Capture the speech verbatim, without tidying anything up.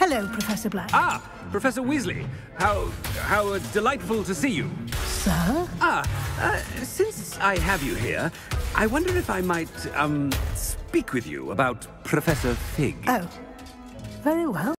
Hello, Professor Black. Ah, Professor Weasley. How how uh, delightful to see you. Sir? Ah, uh, since I have you here, I wonder if I might um speak with you about Professor Fig. Oh, very well.